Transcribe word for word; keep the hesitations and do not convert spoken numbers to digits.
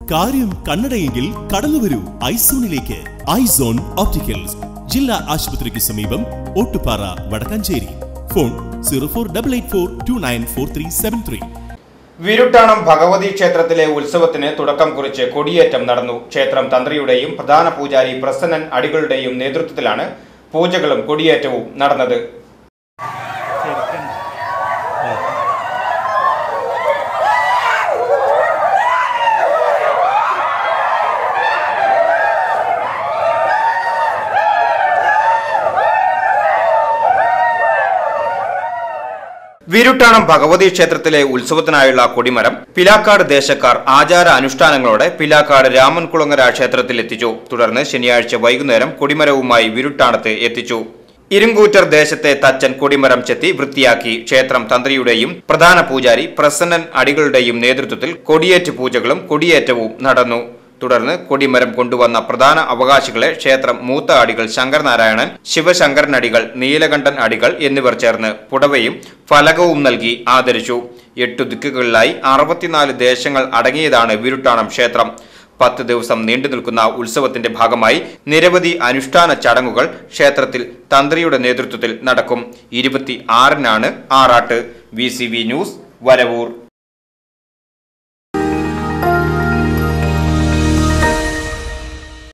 കാര്യം കണ്ണടയെങ്കിൽ കടന്നു വരൂ ഐസോണിലേക്ക്. ഐസോൺ ഓപ്റ്റിക്കൽസ്, ജില്ലാ ആശുപത്രിക്ക് സമീപം, Ottupara, Vadakkanchery. Phone zero four double eight four two nine four three seven three. Viruttanam Bhagavathi ക്ഷേത്രത്തിലെ ഉത്സവത്തിന് തുടക്കം കുറിച്ച് കൊടിയേറ്റം നടന്നു. ക്ഷേത്രം തന്ത്രിയുടെയും പ്രധാന പൂജാരി പ്രസന്നൻ അടികളുടെയും നേതൃത്വത്തിലാണ് പൂജകളും കൊടിയേറ്റവും നടന്നത്. വിരുട്ടാണം ഭഗവതി ക്ഷേത്രത്തിലെ ഉത്സവത്തിനായുള്ള കൊടിമരം പിലാക്കാട് ദേശക്കാർ ആചാര അനുഷ്ഠാനങ്ങളോടെ പിലാക്കാട് രാമൻകുളങ്ങര ക്ഷേത്രത്തിൽ എത്തിച്ചു. തുടർന്ന് ശനിയാഴ്ച വൈകുന്നേരം കൊടിമരവുമായി വിരുട്ടാണത്ത് എത്തിച്ചു. ഇരുങ്കൂറ്റർ ദേശത്തെ തച്ചൻ കൊടിമരം ചെത്തി വൃത്തിയാക്കി. ക്ഷേത്രം തന്ത്രിയുടെയും പ്രധാന പൂജാരി പ്രസന്നൻ അടികളുടെയും നേതൃത്വത്തിൽ കൊടിയേറ്റ് പൂജകളും കൊടിയേറ്റവും നടന്നു. തുടർന്ന് കൊടിമരം കൊണ്ടുവന്ന പ്രധാന അവകാശികളെ ക്ഷേത്രം മൂത്ത അടികൾ ശങ്കരനാരായണൻ, ശിവശങ്കരൻ അടികൾ, നീലകണ്ഠൻ അടികൾ എന്നിവർ ചേർന്ന് പുടവയും ഫലകവും നൽകി ആദരിച്ചു. എട്ടു ദിക്കുകളിലായി അറുപത്തിനാല് ദേശങ്ങൾ അടങ്ങിയതാണ് വിരുട്ടാണം ക്ഷേത്രം. പത്ത് ദിവസം നീണ്ടു നിൽക്കുന്ന ഉത്സവത്തിന്റെ ഭാഗമായി നിരവധി അനുഷ്ഠാന ചടങ്ങുകൾ ക്ഷേത്രത്തിൽ തന്ത്രിയുടെ നേതൃത്വത്തിൽ നടക്കും. ഇരുപത്തി ആറിനാണ് Aarattu. V C V news, Varavoor.